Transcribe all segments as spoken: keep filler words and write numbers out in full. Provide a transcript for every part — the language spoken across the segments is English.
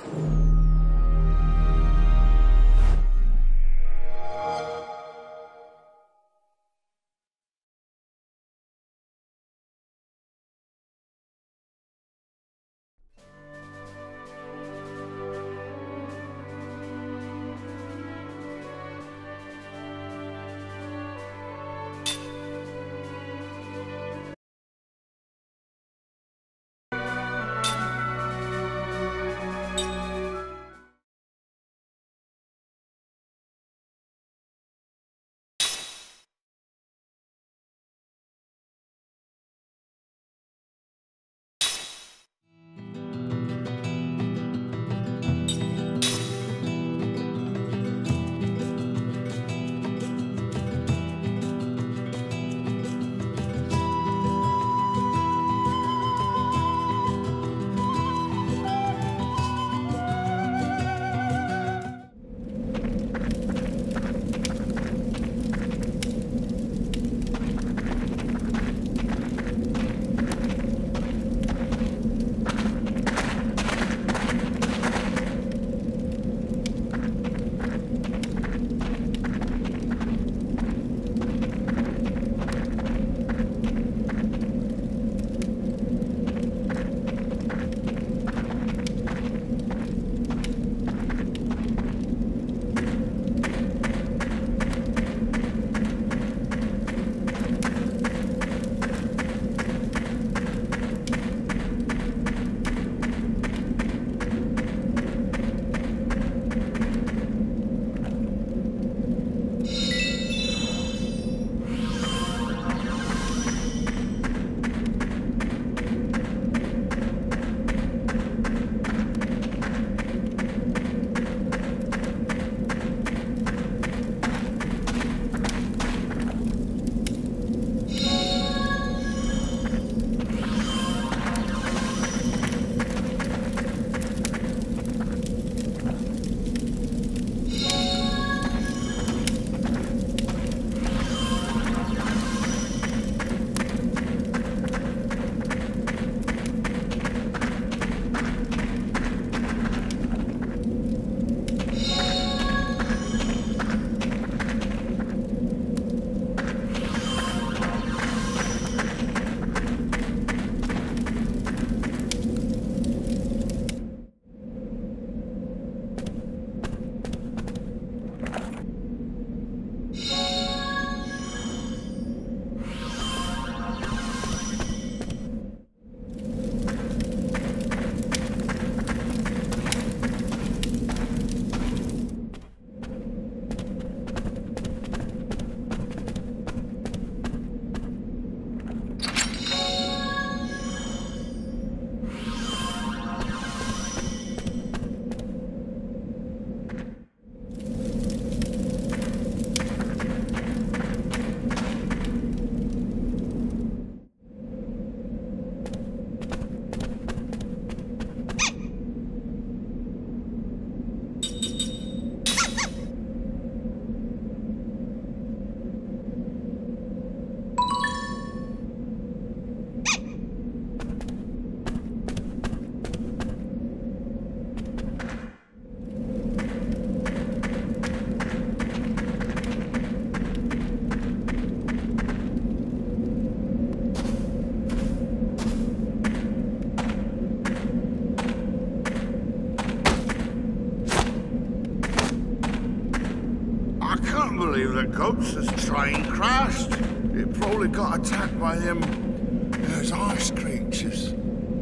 believe the Goats' train crashed. It probably got attacked by them those ice creatures.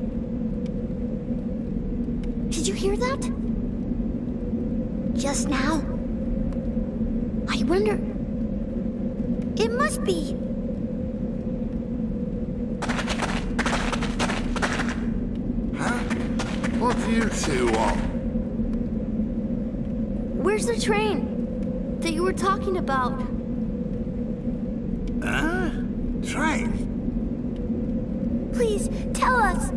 Did you hear that? Just now? I wonder... It must be... Huh? What do you two want? Where's the train that you were talking about? Huh? Train? Please, tell us.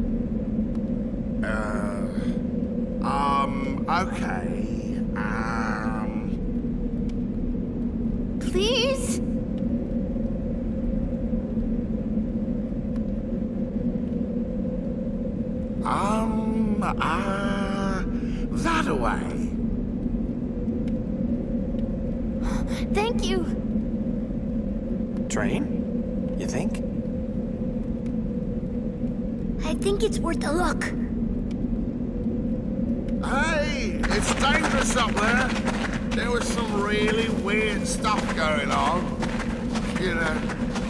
Uh... Um, okay. Um... Please? Um, uh... away. Thank you. Train? You think? I think it's worth a look. Hey, it's dangerous up there. There was some really weird stuff going on. You know,